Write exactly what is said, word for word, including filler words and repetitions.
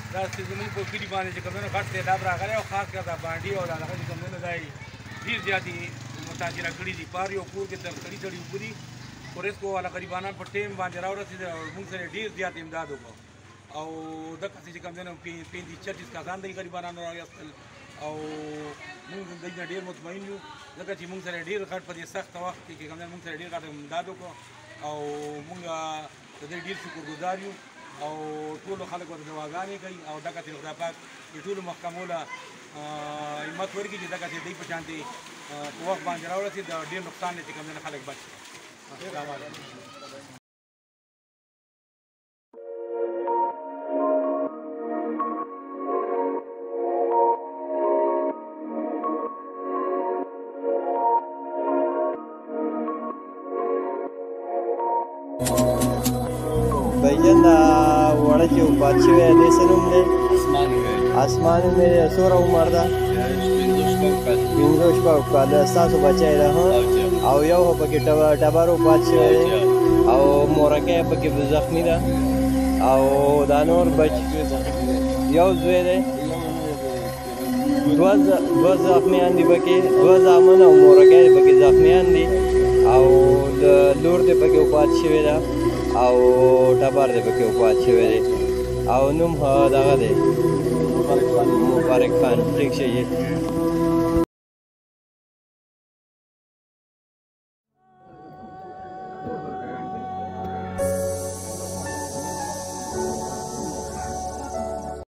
داسې زموږ په کلي باندې چې کوم دی نو غټ سیلاب راغلی او خاص کر دا بانډي او دا دغه چې کوم دی نو دا یې ډېر زیاتې متاثره کړي دي. په هر یو کور کې تر سړي سړي اوبه دي. خو رزق والا غریبانان په ټیم باندې راورسېده او موږ سره ډېر زیات امداد وکړو او دغسې چې کوم دی نو پنځه چټیس کسان دی غریبانانو راویستل او موږ دوی نه ډېر مطمئن یو ځکه چې موږ سره ډېر غټ په دې سخته وخت کې چې کوم دی موږ سره ډېر غټ امداد وکړو او موږ د دې ډېر شکرګزار یو او ټولو خلک ورته دعاګانې کوي او دغسې خدای پاک د ټولو محکمو له همت ورکړي چې دغسې دوی په شانتې په وخت باندې راورسېد د ډېر نقصان نه چې کوم دی خلک بچ بھائی دا وڑا چې وفات شوی دی څه نوم دی؟ اسمان نوم یې څومره عمر ده؟ پنځه شپږ کاله. ستاسو بچی ده او یو خو پکې ټبر وفات شوی دی او مورکۍ پکې زخمي ده او دا نور بچ یو زوی دی دوه زخمیان دي پکې دوه زامن او مورکۍ پکې زخمیان دي او لور دې پکې وفات شوې ده او ټبر دې پکې وفات شوی دی او نوم دغه دی مبارک خان. ٹھیک شي.